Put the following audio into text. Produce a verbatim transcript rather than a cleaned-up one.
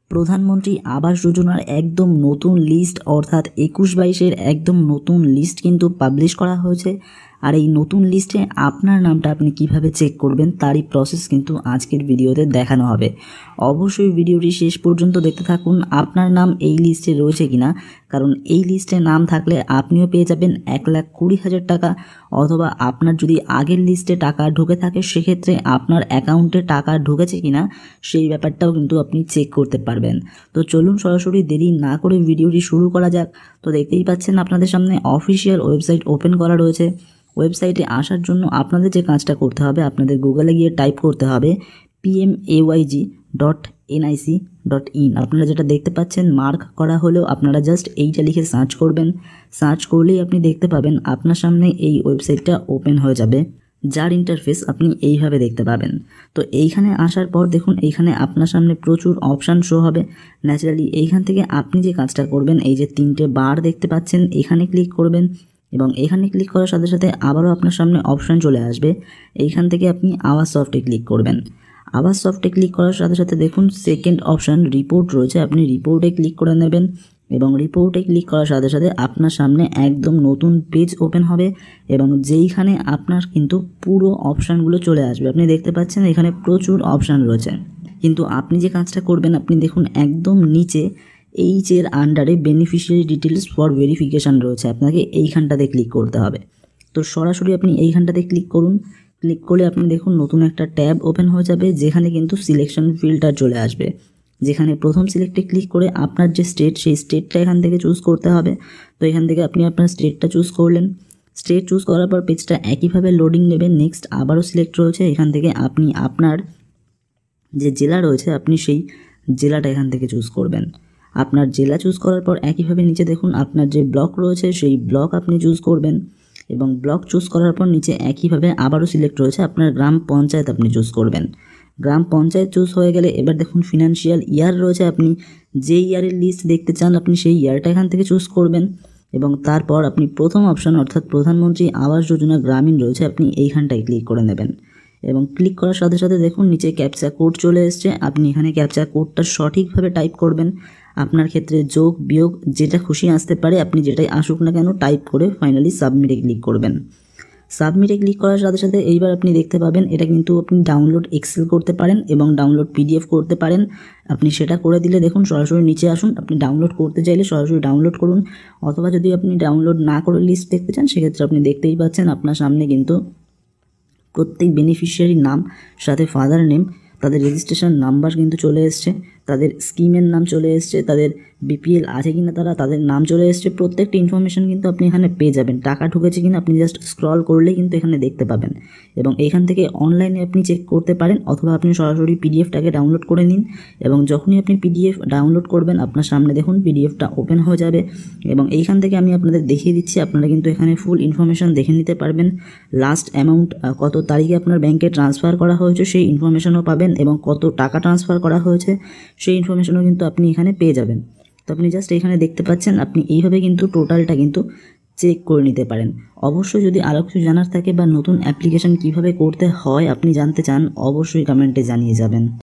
প্রধানমন্ত্রী আবাস যোজনার একদম নতুন লিস্ট অর্থাৎ একুশ বাইশের একদম নতুন লিস্ট কিন্তু পাবলিশ করা হয়েছে। আর এই নতুন লিস্টে আপনার নামটা আপনি কিভাবে চেক করবেন তারই প্রসেস কিন্তু আজকের ভিডিওতে দেখানো হবে। অবশ্যই ভিডিওটি শেষ পর্যন্ত দেখতে থাকুন, আপনার নাম এই লিস্টে রয়েছে কিনা, কারণ এই লিস্টে নাম থাকলে আপনিও পেয়ে যাবেন এক লাখ কুড়ি হাজার টাকা, অথবা আপনার যদি আগের লিস্টে টাকা ঢুকে থাকে সেক্ষেত্রে আপনার অ্যাকাউন্টে টাকা ঢুকেছে কিনা সেই ব্যাপারটাও কিন্তু আপনি চেক করতে পারবেন। তো চলুন সরাসরি দেরি না করে ভিডিওটি শুরু করা যাক। তো দেখতেই পাচ্ছেন আপনাদের সামনে অফিসিয়াল ওয়েবসাইট ওপেন করা রয়েছে। ওয়েবসাইটে আসার জন্য আপনাদের যে কাজটা করতে হবে, আপনাদের গুগলে গিয়ে টাইপ করতে হবে PMAYG dot NIC dot in. আপনারা যেটা দেখতে পাচ্ছেন মার্ক করা হলেও আপনারা জাস্ট এইটা লিখে সার্চ করবেন। সার্চ করলেই আপনি দেখতে পাবেন আপনার সামনে এই ওয়েবসাইটটা ওপেন হয়ে যাবে, যার ইন্টারফেস আপনি এইভাবে দেখতে পাবেন। তো এইখানে আসার পর দেখুন এইখানে আপনার সামনে প্রচুর অপশান শো হবে। ন্যাচারালি এইখান থেকে আপনি যে কাজটা করবেন, এই যে তিনটে বার দেখতে পাচ্ছেন এখানে ক্লিক করবেন, এবং এখানে ক্লিক করার সাথে সাথে আবারও আপনার সামনে অপশান চলে আসবে। এইখান থেকে আপনি আওয়াজ সফটে ক্লিক করবেন। আওয়াজ সফটে ক্লিক করার সাথে সাথে দেখুন সেকেন্ড অপশান রিপোর্ট রয়েছে, আপনি রিপোর্টে ক্লিক করে নেবেন, এবং রিপোর্টে ক্লিক করার সাথে সাথে আপনার সামনে একদম নতুন পেজ ওপেন হবে, এবং যেইখানে আপনার কিন্তু পুরো অপশানগুলো চলে আসবে। আপনি দেখতে পাচ্ছেন এখানে প্রচুর অপশান রয়েছে, কিন্তু আপনি যে কাজটা করবেন আপনি দেখুন একদম নিচে এইচ এর আন্ডারে বেনিফিশিয়ারি ডিটেলস ফর ভেরিফিকেশান রয়েছে, আপনাকে এইখানটাতে ক্লিক করতে হবে। তো সরাসরি আপনি এইখানটাতে ক্লিক করুন। ক্লিক করলে আপনি দেখুন নতুন একটা ট্যাব ওপেন হয়ে যাবে, যেখানে কিন্তু সিলেকশন ফিল্টার চলে আসবে, যেখানে প্রথম সিলেক্টে ক্লিক করে আপনার যে স্টেট সেই স্টেটটা এখান থেকে চুজ করতে হবে। তো এখান থেকে আপনি আপনার স্টেটটা চুজ করলেন। স্টেট চুজ করার পর পেজটা একইভাবে লোডিং নেবে। নেক্সট আবারও সিলেক্ট রয়েছে, এখান থেকে আপনি আপনার যে জেলা রয়েছে আপনি সেই জেলাটা এখান থেকে চুজ করবেন। আপনার জেলা চুজ করার পর একইভাবে নিচে দেখুন আপনার যে ব্লক রয়েছে সেই ব্লক আপনি চুজ করবেন, এবং ব্লক চুজ করার পর নিচে একইভাবে আবারও সিলেক্ট রয়েছে আপনার গ্রাম পঞ্চায়েত আপনি চুজ করবেন। গ্রাম পঞ্চায়েত চুজ হয়ে গেলে এবার দেখুন ফিনান্সিয়াল ইয়ার রয়েছে, আপনি যে ইয়ারের লিস্ট দেখতে চান আপনি সেই ইয়ারটা এখান থেকে চুজ করবেন, এবং তারপর আপনি প্রথম অপশান অর্থাৎ প্রধানমন্ত্রী আবাস যোজনা গ্রামীণ রয়েছে, আপনি এইখানটায় ক্লিক করে নেবেন, এবং ক্লিক করার সাথে সাথে দেখুন নিচে ক্যাপচা কোড চলে এসছে। আপনি এখানে ক্যাপচা কোডটা সঠিকভাবে টাইপ করবেন। আপনার ক্ষেত্রে যোগ বিয়োগ যেটা খুশি আসতে পারে, আপনি যেটাই আসুক না কেন টাইপ করে ফাইনালি সাবমিটে ক্লিক করবেন। সাবমিটে ক্লিক করার সাথে সাথে এইবার আপনি দেখতে পাবেন এটা কিন্তু আপনি ডাউনলোড এক্সেল করতে পারেন এবং ডাউনলোড পিডিএফ করতে পারেন। আপনি সেটা করে দিলে দেখুন সরাসরি নিচে আসুন, আপনি ডাউনলোড করতে চাইলে সরাসরি ডাউনলোড করুন, অথবা যদি আপনি ডাউনলোড না করে লিস্ট দেখতে চান সেক্ষেত্রে আপনি দেখতেই পাচ্ছেন আপনার সামনে কিন্তু প্রত্যেক বেনিফিশিয়ারির নাম, সাথে ফাদার নেম, তাদের রেজিস্ট্রেশন নাম্বার কিন্তু চলে এসছে, তাদের স্কিমের নাম চলে এসছে, তাদের বিপিএল আছে কিনা তারা তাদের নাম চলে এসছে। প্রত্যেকটা ইনফরমেশান কিন্তু আপনি এখানে পেয়ে যাবেন। টাকা ঢুকেছে কিনা আপনি জাস্ট স্ক্রল করলেই কিন্তু এখানে দেখতে পাবেন, এবং এখান থেকে অনলাইনে আপনি চেক করতে পারেন, অথবা আপনি সরাসরি পিডিএফটাকে ডাউনলোড করে নিন, এবং যখনই আপনি পিডিএফ ডাউনলোড করবেন আপনার সামনে দেখুন পিডিএফটা ওপেন হয়ে যাবে, এবং এইখান থেকে আমি আপনাদের দেখিয়ে দিচ্ছি আপনারা কিন্তু এখানে ফুল ইনফরমেশান দেখে নিতে পারবেন। লাস্ট অ্যামাউন্ট কত তারিখে আপনার ব্যাংকে ট্রান্সফার করা হয়েছে সেই ইনফরমেশানও পাবেন, এবং কত টাকা ট্রান্সফার করা হয়েছে সেই ইনফরমেশানও কিন্তু আপনি এখানে পেয়ে যাবেন। তো আপনি জাস্ট এখানে দেখতে পাচ্ছেন আপনি এইভাবে কিন্তু টোটালটা কিন্তু চেক করে নিতে পারেন। অবশ্যই যদি আরও কিছু জানার থাকে বা নতুন অ্যাপ্লিকেশান কিভাবে করতে হয় আপনি জানতে চান অবশ্যই কমেন্টে জানিয়ে যাবেন।